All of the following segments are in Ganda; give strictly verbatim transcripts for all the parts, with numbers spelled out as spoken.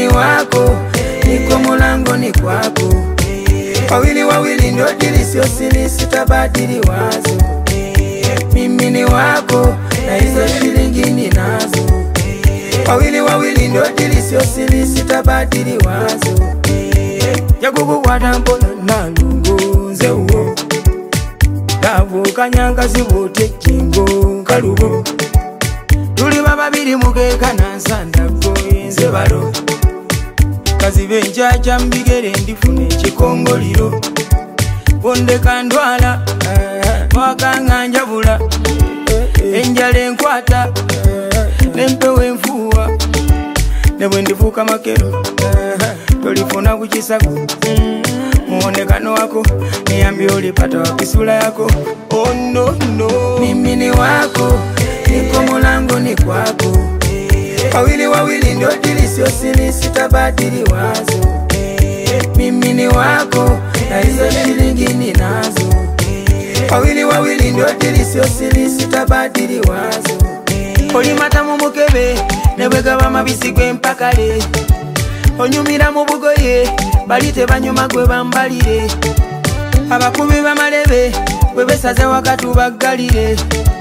ni wako, niko mulangoni kwako. Wawili wawili ndio dili, sio siri, sitabadili wazo. Mimi ni wako, na hizo shilingi ninazo. Wawili wawili ndio dili, sio siri, sitabadili wazo. Yagugu wadambona na lungunze uo, Davu kanyanga zivote kingo kalugo. Tuli baba biri mugeka na nsanda goyenze baro. Kazibe njaja mbigere ndifune chikongoliro. Bonde kandwala wakanga njabula. Enjale nkwata nempewe mfuwa. Nebwe ndifuka makero tolifuna kuchisago. Muonekano wako niambie ulipata wapi sura yako. Oh no no, mimi ni wako, niko mulangoni kwako. Wawili wawili ndio dili, sio siri, sitabadili wazo. Mimi ni wako, na hizo shilingi ninazo. Wawili wawili ndio dili, sio siri, sitabadili wazo. Olimata mu mukebe nebwega bamabisi gwe mpakale. Onyumira mu bugoye balite banyuma gwe bambalire. Abakubi bamalebe gwe besaze wakati bagalire.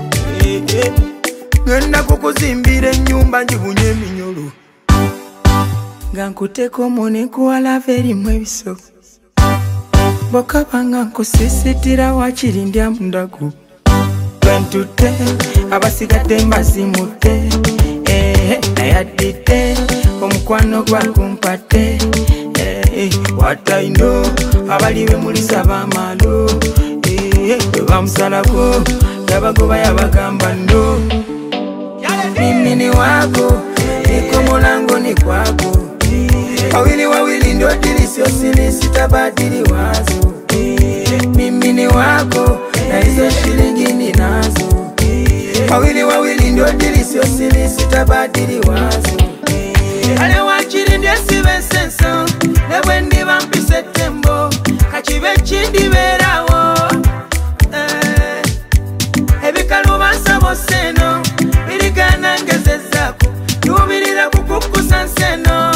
Ngenda kukuzimbira ennyumba njibunye eminyolo. Nga nkuteko mone kuwala veri mwebiso. Bokabanga nkusisitira wakirindya mundaku. Bwentute abasigadde mbazimute. Eh, nayadite omukwano gwakumpate. Eh, what I know abaliwe mulisa bamalo. Eh, bamusalako yabagoba yabagamba ndo. Mimi ni wako, niko mulangoni kwako. Wawili wawili ndio dili, sio siri, sitabadili wazo. Mimi ni wako, na hizo shilingi ninazo. Wawili wawili ndio dili, sio siri, sitabadili wazo. Ale wakiri ndiye sibe senso, nebwe ndiba mpise tembo. Kachibe chindi berawo, eh, ebikalu basabo seno. Birigana ngezezako, yubirira kukukusa nseno.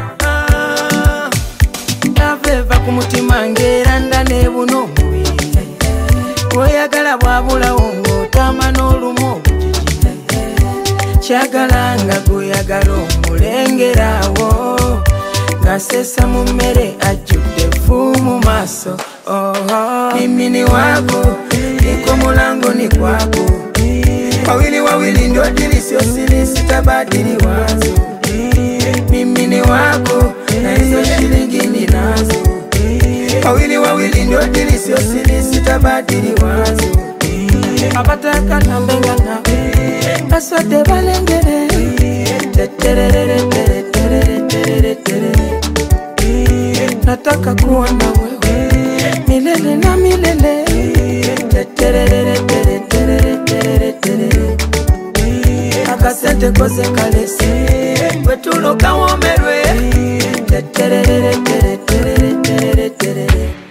Naveva kumutima ngera ndane buno mubiri. Oyagala bwabula wongo tama n'olumu obujiji. Kyagala nga goyagala omulengerawo. Ngasesa mu mmere ajjudde fu mu maaso. Mimi ni wako, niko mulangoni kwako. Wawili wawili ndio dili, sio siri, sitabadili wazo. Mimi ni wako, na hizo shilingi ninazo. Wawili wawili ndio dili, sio siri, sitabadili wazo. Abataka nambenga na basode balengere. Teterere tere tere tere tere. Nataka kuwa na wewe milele na milele. Teterere tere tere tere tere. Akasente koze kalese wetulo kawomerwe. Teterere tere tere tere tere.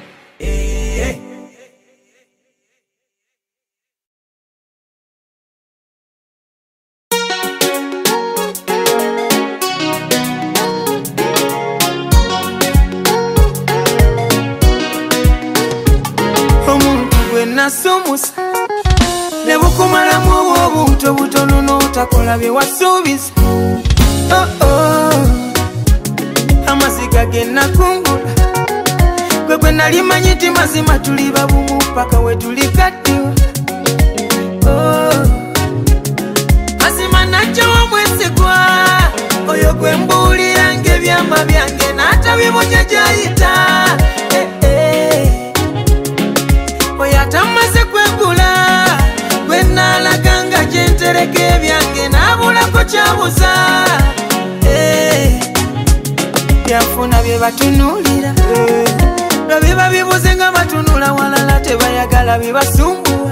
Omuntu gwe nasumusa nebukumala mu obuntu butono n'otakola bye wasuubiza. Oh oh, amasiga ge nakungula gwe gwe nali manyi ti mazima tuli babumu paka we tulikaddiwa. Oh, mazima najja wamwesigwa oyo gwe mbuulira ng'ebyama byange n'atabibonya gy'ayita. Eh, eh. Oyo atamaze kwegula gwe naalaganga gye ntereka ebyange n'abulako kyabuza. Eh, byafuna bye batunuulira. Lwe biba bibuze nga batunula walala tebayagala bibasumbuwa.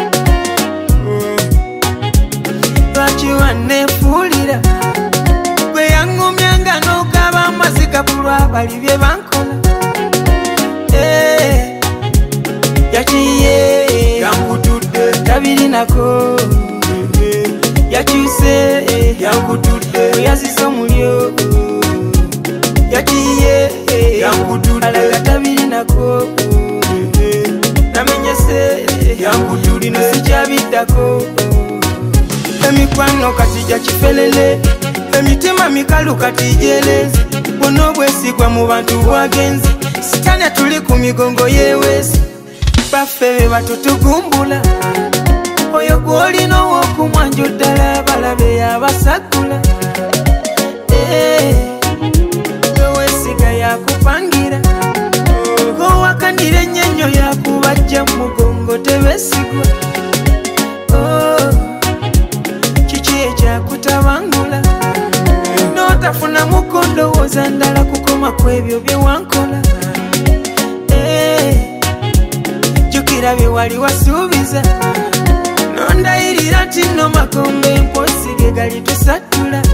Lwaki wanneefuulira gwe yaŋŋumyanga n'okaba amazika ku lwabali bye bankola. Eh, yakiye yankutudde tabirinako. Yakyuse yankutudde yazise omulyo. yankutudde alaga tabirinako namenyese yankutudde lino sikyabiddako emikwano kati gya kifelele emitima mikalu kati gyeleze bwonna obwesigwa mu bantu bwagenze sitani tuli ku migongo yeweesi baffe be batutugumbula oyo gwolina ow'okumwanjo ddala balabe yabasakula toweesiga yakupangira owakandira ennyenyo yakubajja mu mugongo tebeesigwa kiki ekyakutabangula n'otafuna mukondowooza ndala kukoma kwebyo bye wankola jukira bye wali wasuubiza nondayirira nti nno makombe mposige gali tusatula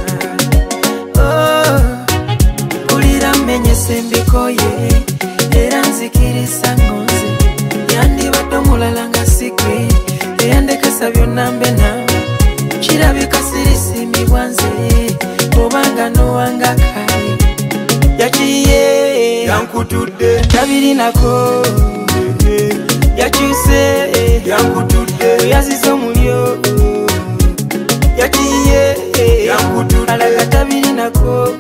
kulira mmenyese mbikoye era nzikirisa ngonze yandibadde omulala nga sikwe eyandekesa byonna mbe nawe kirabika sirisimibwa nze obanga nowanga kale yakiye yankutudde tabirinako yakyuse yankutudde yazize omulyo yakiye yankutudde alaga tabirinako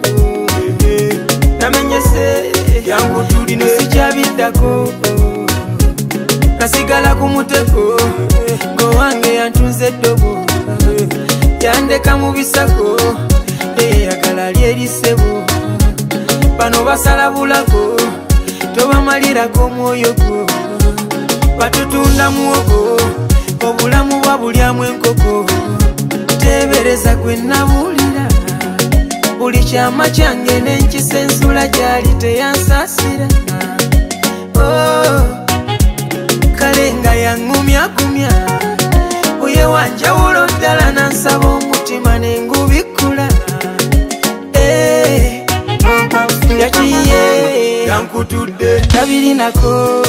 namenyese yankutudde lino sikyabiddako nasigala ku mutego gowange yantunze eddobo yandeka mu bisako eyagala lyerisebo bano basala bulako tobamalirako omwoyo gwo batutunda muwogo obulamu bwabulyamu enkoko tebereza gwe nabulira buli kyama kyange nenkisa ensula gyali teyansaasira kale nga yaŋŋumyakumya oye wanjawulo ddala nansaba omutima nengubikula yakiye yankutudde tabirinako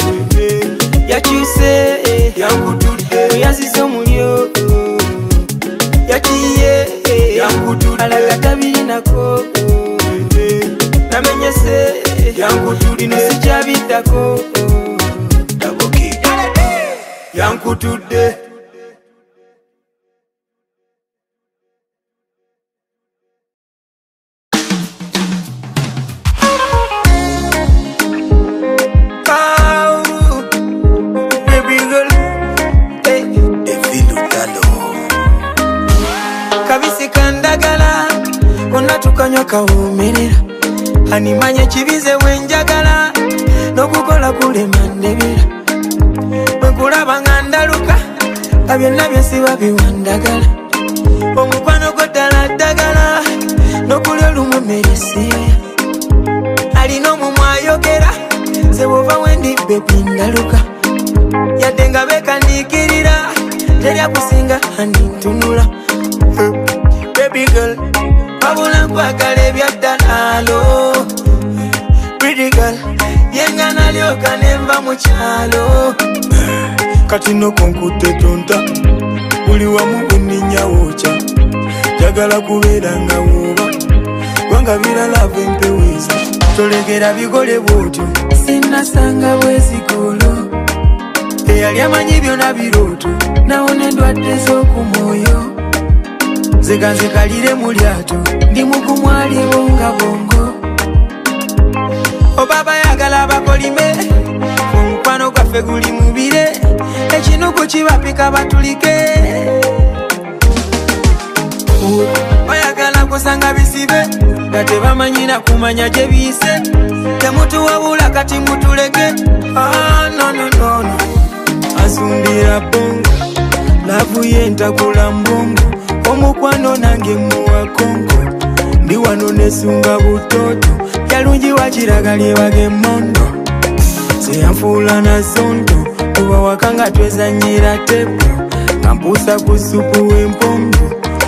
yakyuse yankutudde yazize omulyo yakiye yankutudde alaga tabirinako namenyese yankutudde lino sikyabiddako yankutudde tukanywa kawumirira animanye kibize wenjagala n'okukola kulema ndebera bwekulaba nga ndaluka nga byonna byesiba biwandagala omukwano gwo ddala ddagala n'okulya olumu meresiya alina omumwa ayogera ze bwova wendi bebi ndaluka yadde nga beekaniikirira teryakusinga andi ntunula baby girl wabula nkwagala ebyaddalaalo pretty girl yenga nalyoka nenva mu kyalo kati nokonkutte tonta buli wamu bwenninya wokya njagala kubeera nga wooba kubanga biralava empeweeza tolegera bigole bwotyo sinnasanga bwezigolo eyali amanyi byonna birooto nawona endwadde z'okumwoyo zeganzekalire mu lyato ndi mugumwaliwo nga bongo obaba yagala abakolime omukwano gwaffe guli mubire ekinuku kibapika batulike oyagala kusanga bisibe nga tebamanyina kumanya gye biyise temutuwabula kati mutuleke nononono asumbira bongo lavu yentakula mbongo omukwano nange muwa kongo ndi wano nesunga butoto yalungi wakiraga lyebage emondo seyanfuula na zonto kuba wakanga twezanyira tepo kampusa ku supu w'empombo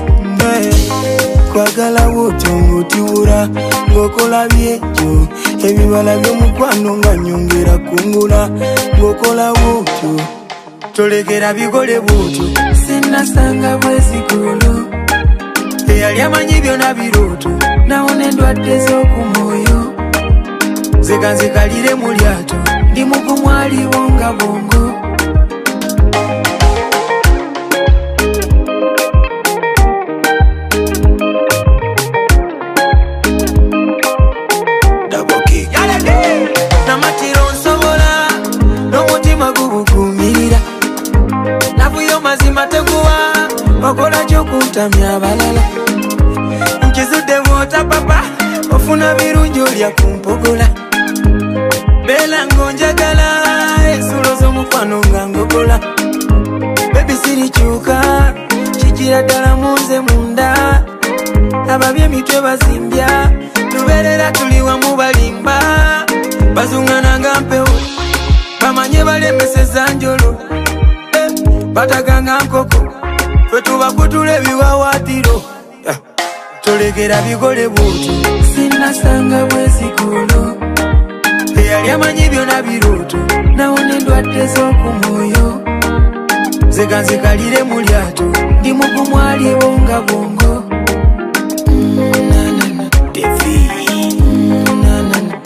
kwagala wotyo ng'otiwula ng'okola byekyo ebibala by'omukwano nga nyongera kungula ng'okola wotyo tolekera bigole bwotyo sinnasanga bwezigolo eyali amanyi byonna birooto nawona endwadde z'okumwoyo zeka nzikalire mu lyato ndi mugumu aliwo nga bongo. Namatiro nsobola n'omutima gubugumirira navuyo mazima teguwa wakola ky'okuntamya abalala nkizudde bwota papa ofuna birungi olya kumpogola beera ngonjagala ensulo z'omukwano nga ngogola bebi sirikyuka kikira ddala munze munda ababye emitwe bazimbya tubeerera tuli wamu balimba bazungana nga mpewo bamanye balemeseza njolo eh, bataganga nkoko ffe tubakutula ebiwawaatiro ah, tolekera bigole bwoti sinasanga bwezigulo eyali amanyi byona birooto nawona endwadde z'okumwoyo zeka nzikalire mu lyato ndi mugumu aliwo nga bongo. mm, na, na, na. Devi. mm, na, na, na.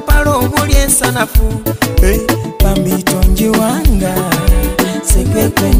Hey, pamitonji wanga sekwe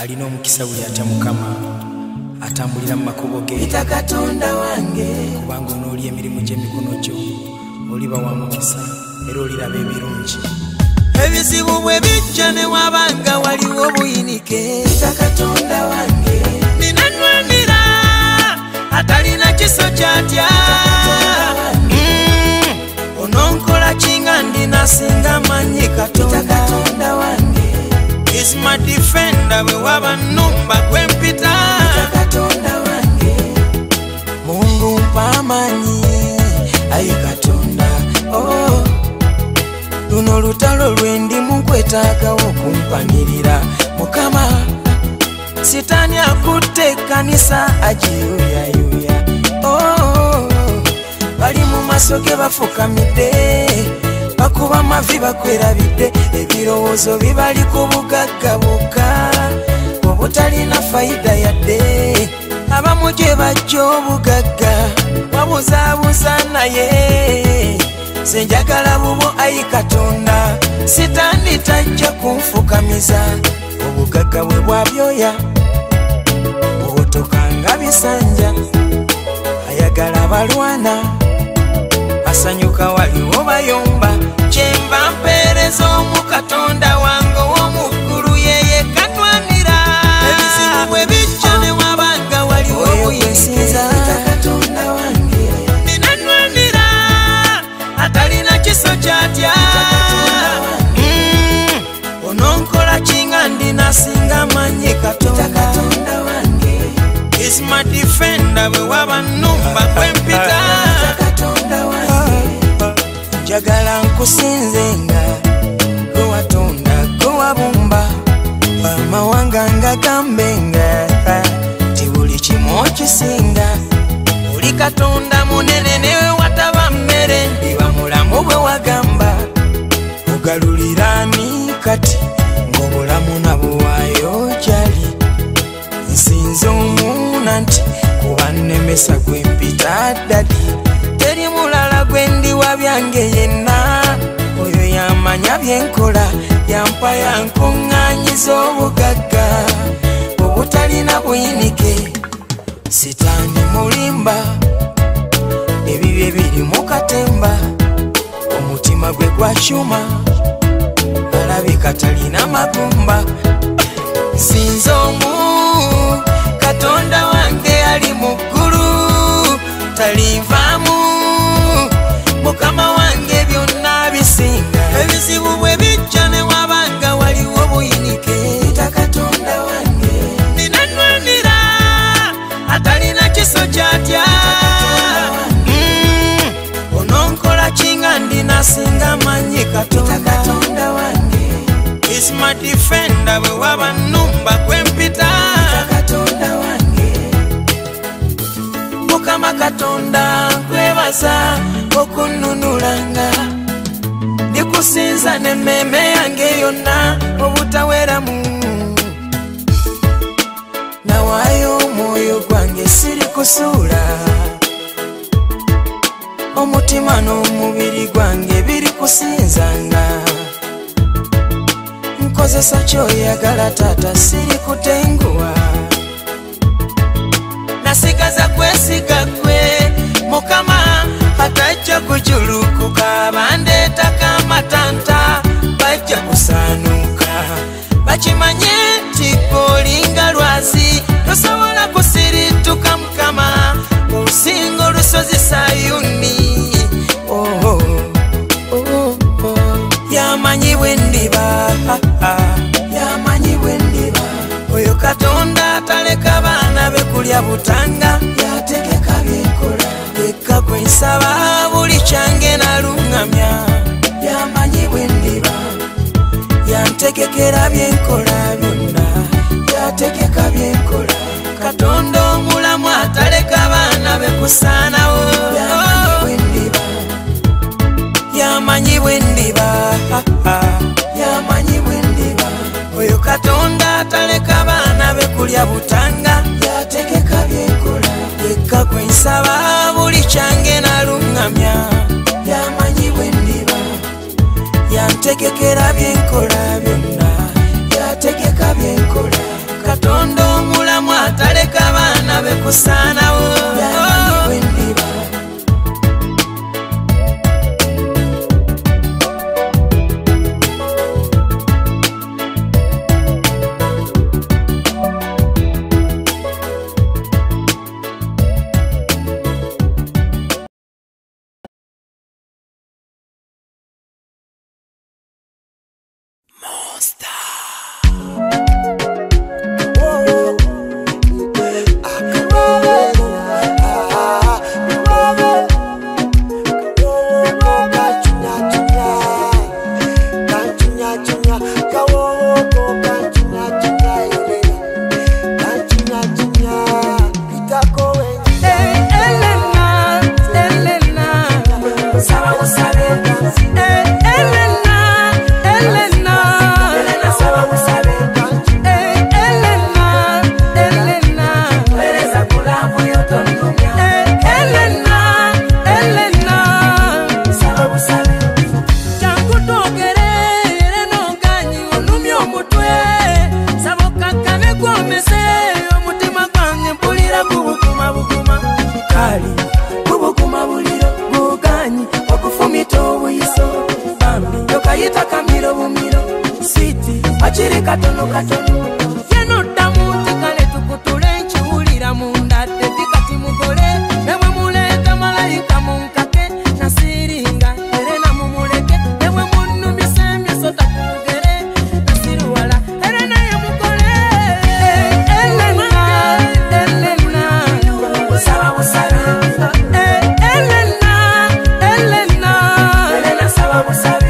alina omukisa buli atya Mukama atambulira mu makubo ge. Ita Katonda wange kubanga onoolya emirimu gy'emikono gyo oliba wa mukisa era oliraba ebirungi. Ebizibu bwe bijja ne wabanga waliwo buyinike. Ita Katonda wange ninanwanira atalina kiso kyatya. Mm. Ononkola kinga ndinasinga manyi Katonda. Ita Katonda wange is my defender bwe waba nnumba gwempita. Ita Katonda wange Mungu mpa manyi ayi Katonda. Oh, luno lutalo lwendi munkwetaagawo kumpanirira Mukama. Sitani akutte kanisa agiyuyayuya. Oh, bali mu maso ge bafukamidde bakuba amavi bakwerabidde. Ebirowoozo bibali ku bugagga bwokka obutalina fayida yadde. Abamu gye bajja obugagga wabuzaabuza naye nze njagala bubo ayi Katonda. Sitani tajja kunfukamiza obugagga bwe bwabyoya obutokanga bisanja. Ayagala balwana asanyuka waliwo bayomba. Kyemba mpeereza omu Katonda wange ow'omuggulu yeye kanwanira. Ebizibu bwe bijja ne wabanga waliwo buyinza. Katonda wange ninanwanira atalina kiso kyatya. Mm. Ononkola kinga ndinasinga manyi Katonda. Katonda wange is my defender bwe waba nnumba gwempita. Katonda wange njagala nkusinzenga gwe watonda gwe wabumba amawanga nga gambenga ti buli kimu okisinga. Oli Katonda munene newe wataba mmere ndiba mulamu bwe wagamba. Ogalulirani kati ng'obulamu nabwewaayo gyali. Nsinza omuna nti kuba nnemesa gwempita ddadi. Teri mulala gwendiwa byange yenna. Oyo yamanya byenkola yampa yankuŋŋaanyiza obugagga obutalina buyinike. Sitani mulimba ebibye biri mu katemba. Omutima gwe gwakyuma alabika talina magumba. Sinza omu Katonda wange ali mu ggulu talivaamu. Mukama wange byonna bisinga. Ebizibu bwe bijja ne wabanga waliwo buyinike. Ita Katonda wange ninanwanira atalina kiso kyatya. Mm. Ononkola kinga ndinasinga manyi Katonda. Ita Katonda wange is my defender bwe waba nnumba gwempita. Ita Katonda wange Mukama Katonda nkwebaza okununulanga. Ndikusinza n'emmeeme yange yonna obutaweramu. Nawaayo omwoyo gwange siri kusuula. Omutima n'omubiri gwange biri kusinzanga. Nkozesa ky'oyagala taata siri kutenguwa. Nasigaza kwesiga gwe Mukama atajja kujulukuka. Bandeetako amatanta bajja kusaanuuka. Bakimanye nti olinga lwazi tosobola kusirituka Mukama osinga olusozi Sayuni. Oh, oh, oh, oh. Yamanyi bwe ndiba yamanyi bwe ndiba. Oyo Katonda ataleka baana be kulya butanga. Yategeka byenkola leka gwe nsaba buli kyange naluŋŋamya. Yamanyi bwe ndiba yantegekera byenkola byonna. Yategeka byenkola Katonda omulamu ataleka baana be kusaanawo. Yamanyi bwe ndiba yamanyi bwe ndiba yamanyi bwe ndiba. Oyo Katonda ataleka baana be kulya butanga. Yategeka byenkola leka gwe nsaba buli kyange naluŋŋamya. Yamanyi bwe ndiba yantegekera byenkola byonna. Yategeka byenkola sana wo katono katono yeno tamu tekale tukutule nchiulira munda tetikati mugole ewe muleta malaika munkake nasiringa erena mumuleke ewe munu misemye sota kugere nasiruwala erena ye mugole elena elena sawa musara elena elena elena sawa musara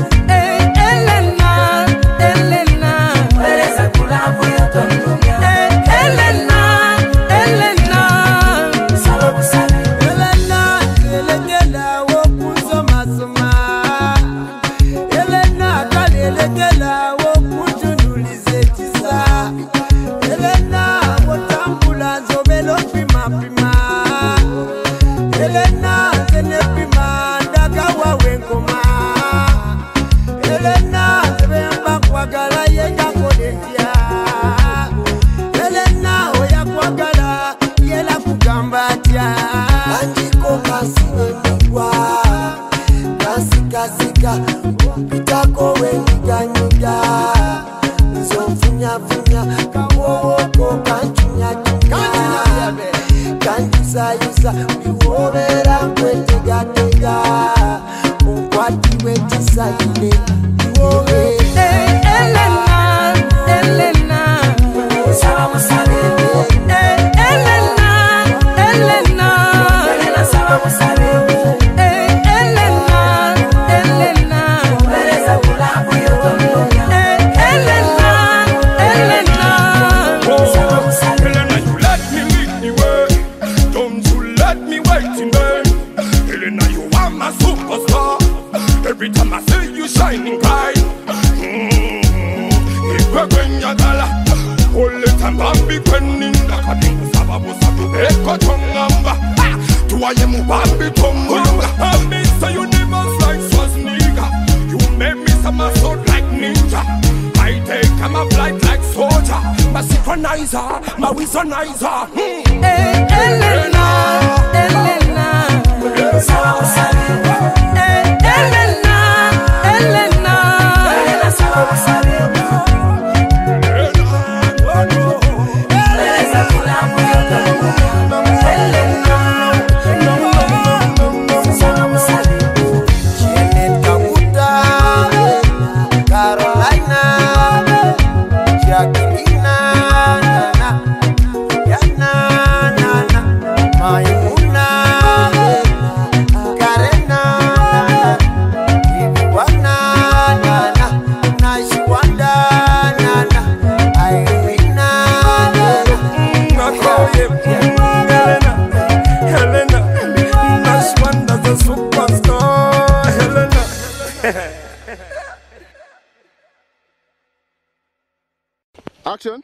Action.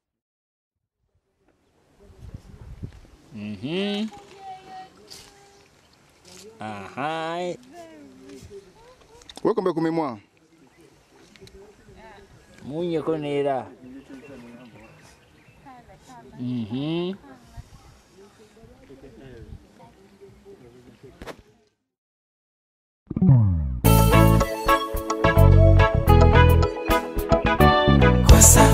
Mhm. Aha. Welcome back to Mémoire. Munye konera. Mhm. Kwasa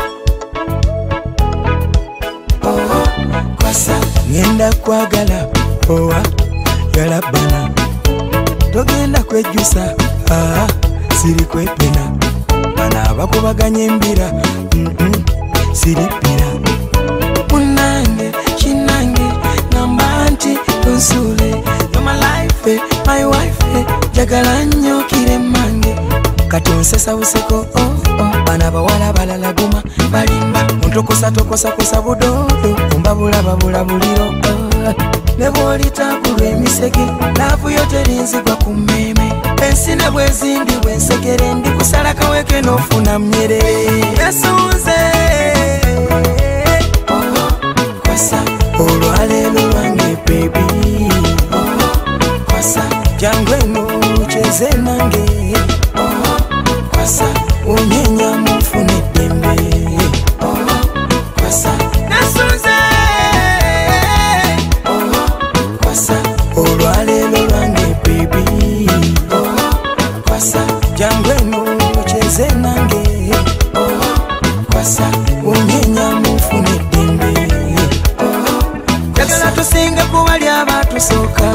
oh kwasa ngenda kwagala owa yalabana togenda kwejusa ah siri kwepena bana bakubaganye embira mm -mm, siripira munange chinange nambanti onsule you're my life eh, my wife eh, jagala nnyo kire mange katonsesa useko oh oh bana bawala balala guma balimba ontokosa tokosa kosa budodo ombabula babula buliro oh. Nebwolitakulwa emisege laavu yo terinzigwa ku mmeme ensine bwezindi bwensekere ndi kusala kaweke n'ofuna mnyere nesunze oh, kwasa olwaleero lwange baby oh, kwasa jangu eno cheze nange oh, kwasa unyenya mufune eddembe oh, kwasa nesunze olwaleero lwange baby oh, kwasa jangu eno cheze nange oh, kwasa unyenya mufune eddembe oh, jagala tusinga kubali abatusooka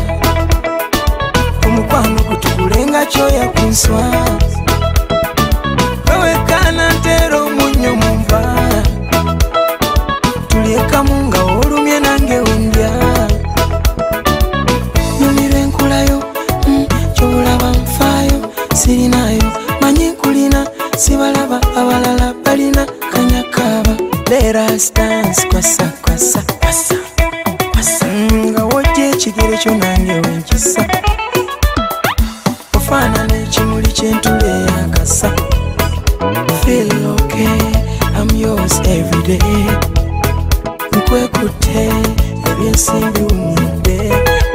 omukwano gutukulenga kyoya kunswa wewekana ntera omunyo munva tulyekamu nga olumye nange wendya kulayo mm, kyobulaba nfaayo sirinayo manyi nkulina sibalaba abalala balina kanyakaba let us dance kwasa kwasa kwasa kwasa nga wojja ekigere kyo nange wenkisa ofaanana ekimuli kyentule yakasa feel okay I'm yours every day nkwekutte ebyensimbi umudde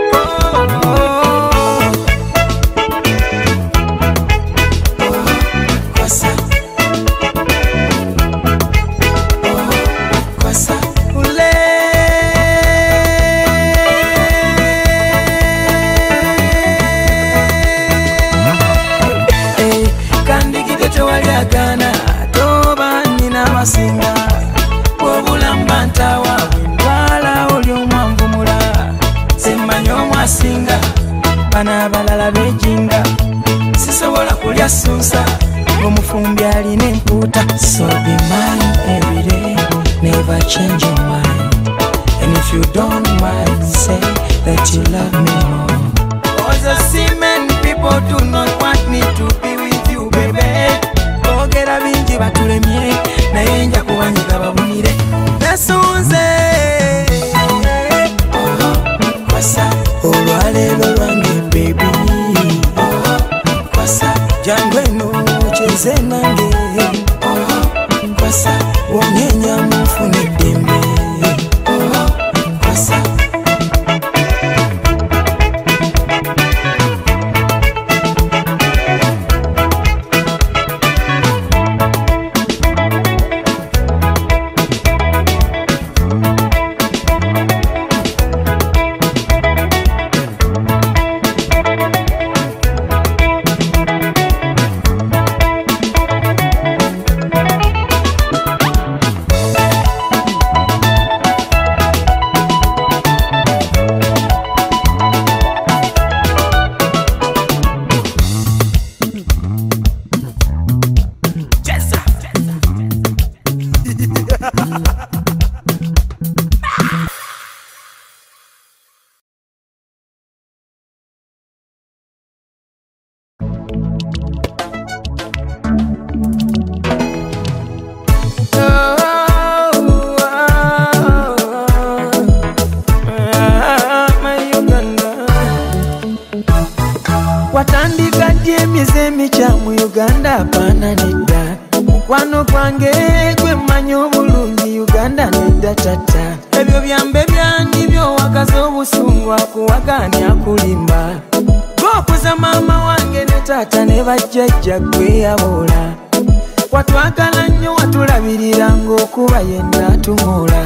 bana balala bejinga sisobola kulya sunsa ng'omufumbi alina empuuta so be mine every day never change your mind and if you don't mind say that you love me more cause I see many people do not want me to be with you baby ogera bingi batulemye naye nja kubanyiga babunire nesunze oh, kwasa olwaleero lwange baby oh, kwasa jangu eno cheze nange oh, kwasa wonyenya mufune eddembe oh, kwasa watandika dyemize emica mu Uganda apana nedda mukwano gwange gwe mmanyi obulungi Uganda nedda tata ebyo byambe byandi byowakaza obusungu akuwaganya kulimba gwokuza maama wange ne tata ne bajjajja gwe yabola watwagala nnyo watulabirira ng'okuba yenna tumula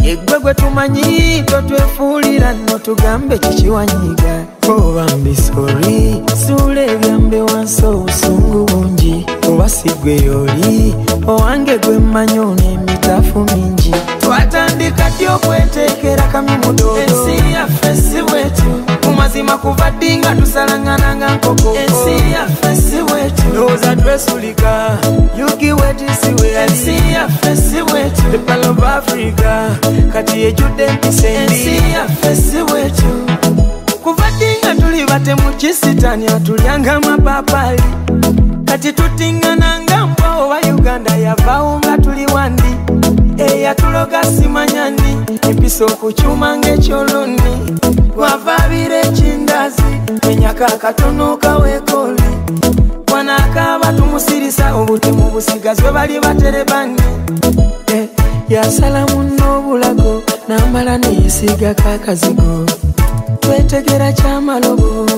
Yegwe gwe tumanyi totwefuulira no tugambe kikiwanyiga. Oba mbi sorry sule byambe wanso obusungu bungi. Oba sigwe yoli owange gwe mmanyo n'emitafu mingi. Twatandika ddi okweteekera kamyu mudodo. Ensi yaffe si bwetu mumazima kuva ddi nga tusalangana nga nkoko. Ensi yaffe si bwetu ndowooza twesulika yugi wetisiwe. Ensi yaffe si bwetu the Pearl of Africa kati ejjudde empisa embi. Ensi yaffe si bwetu kuva ddi nga tuli batemu kisitani atulyanga amapapali. Kati tutingana nga mbwa oba Uganda yavaawo nga tuli wandi. Eyatuloga simanyani empisa okukyuma ng'ekyoloni. Wavaabira ekindazi enyaka akatono kaweekoli. Wanakaaba tumusirisa obutemu busigazwe bali baterebani. Eh, yasala munno obulago n'amala neyesigako akazigo. Twetegera kyamalobo.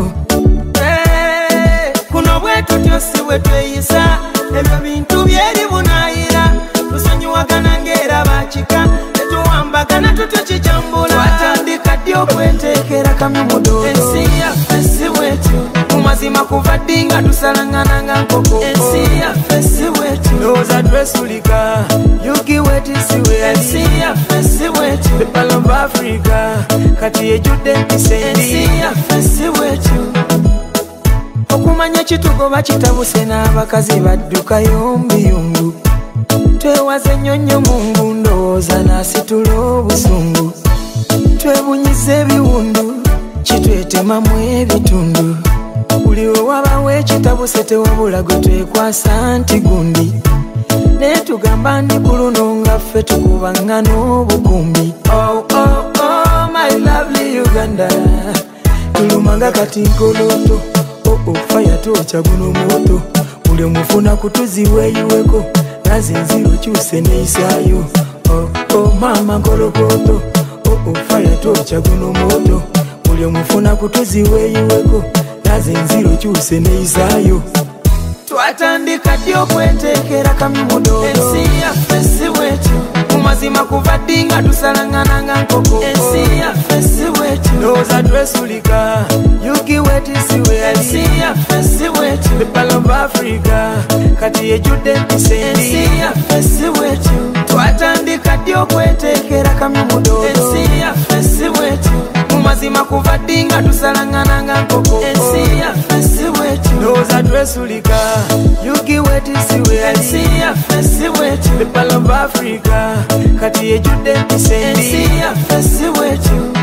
Eh, kuno bwe tutyo si bwe tweyisa. Ebyo bintu byeri bunaayira. Tusonyiwagana ng'era bakika. Tetuwambagana tutyo kijambula. Twatandika ddi okweteekera kamyu mudodo. Ensi yaffe si bwetu mumazima kuva ddi nga tusalangana nga nkoko. Ensi yaffe si bwetu ndowooza twesulika yugi wetisiwe. Ensi yaffe si bwetu the Pearl of Africa kati ejjudde empisa embi. Ensi yaffe si bwetu okumanya kitugoba kitabuse n'abakazi baddukayo mbiyungu. Twewaze nnyonnyo mungu ndowooza n'asitula obusungu. Twebunyiza ebiwundu kitwetemamu ebitundu. Buli we wabawo ekitabuse tewabula gwe twekwasa nti gundi. Ne tugamba ndi ku luno nga ffe tukubangana obukumbi. Oh, oh, oh, my lovely Uganda tulumanga kati nkoloto. Oh, oh, fire tocha guno moto. Buli omufuna kutuziweeyiweko naze nziro kyuse neisaayo. Oh, oh, mama nkolokoto. Oh, oh, fire tocha guno moto. Buli omufuna kutuziweeyiweko naze nziro kyuse neisaayo. Twatandika ddi okweteekera kamyu mudodo. Ensi yaffe si bwetu mumazima kuva ddi nga tusalangana nga nkoko. Ensi yaffe si bwetu ndowooza twesulika yugi wetisiwe. Ensi yaffe si bwetu the Pearl of Africa kati ejjudde empisa embi. Ensi yaffe si bwetu twatandika ddi okweteekera kamyu mudodo. Ensi yaffe si bwetu mumazima kuva ddi nga tusalangana nga nkoko. Ensi yaffe si bwetu ndowooza twesulika yugi wetisiwe. Ensi yaffe si bwetu the Pearl of Africa kati ejjudde empisa embi. Ensi yaffe si bwetu.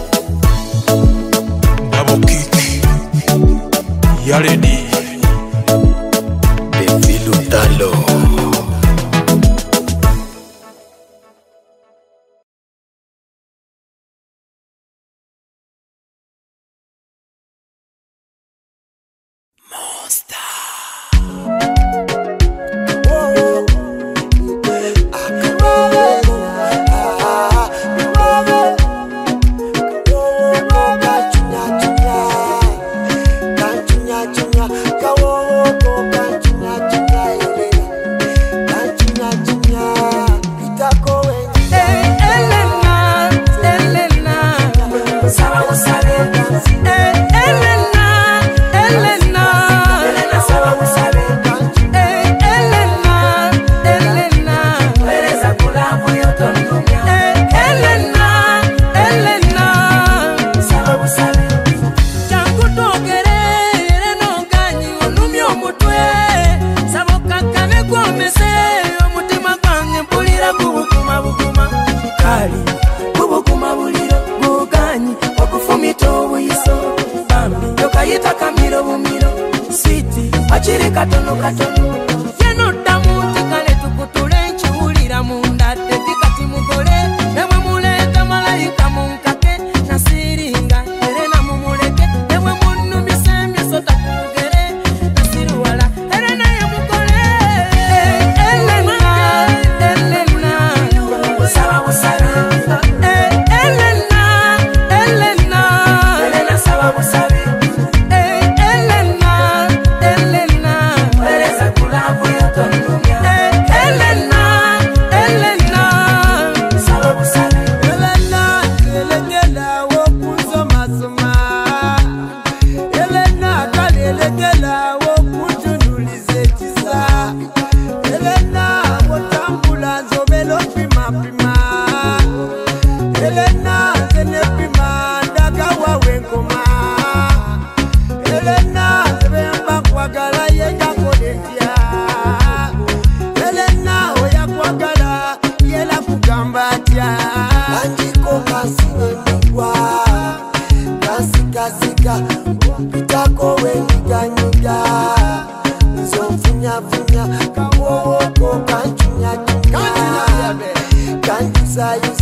Double kick Yaredi David Lutalo. Katono katono yeno damu tekale tukutule nchiulira munda tevikati mugole ewe muleka malaika munkake nasiringa erena mumuleke ewe munu misemye sota kumugere nasiruwala erena ye mugole elena elena sawa musara elena elena elena sawa musara Elena, Elena,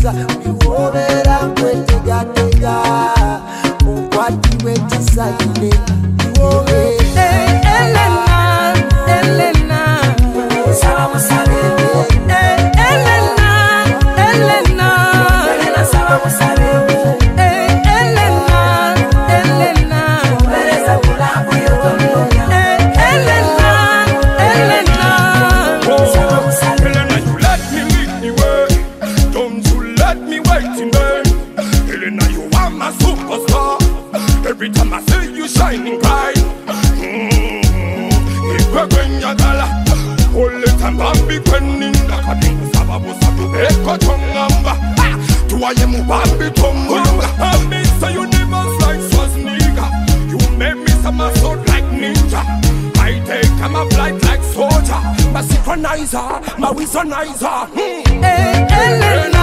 Elena, Iwobera kwetega tega, Unkwati wetisagile, Iwobera. Elena, Elena, Salamu salemu. Elena, Elena, Elena salamu salemu. Elena, Elena, Bereza kulabu yotonya. Elena, Elena, Salamu salemu. Elena, you let me lead the way. Don't you let me wait in vain. Elena, you are my superstar. Every time I see you shining bright. Mm-hmm. Ikwegwenya gala. Ole tambambi kweninda kadingu sababu sabu eko chongamba. Tuwaye mubambi tongulunga. I miss the universe like Schwarzenegger. You made me somersault like ninja. I take my flight like soldier. My synchronizer, my wizardizer. Hmm. Elena,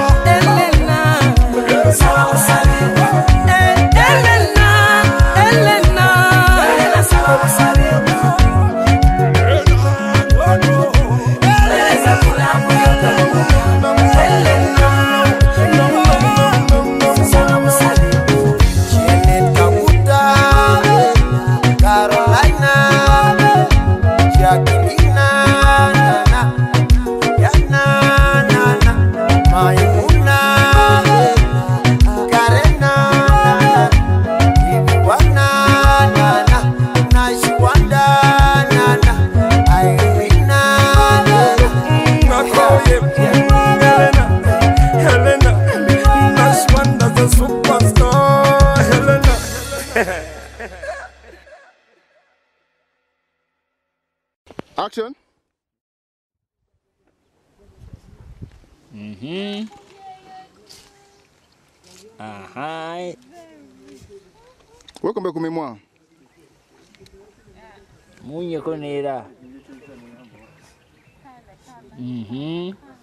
Elena, Salamu salemu. Elena, Elena, Elena salamu salemu. Bereza kulabu yotonya. Elena, salamu salemu. Janet Kabuta, Carolina, Jacqueline, Nana, Yana, Nana, Maimuna, Karena, Viviana, Nana, Nashwanda, Nana, Irina, Helena, Helena, Nashwanda's a superstar. Helena. Action. Mhm. Aha. Welcome back to Memoir. Munye konera. Mhm.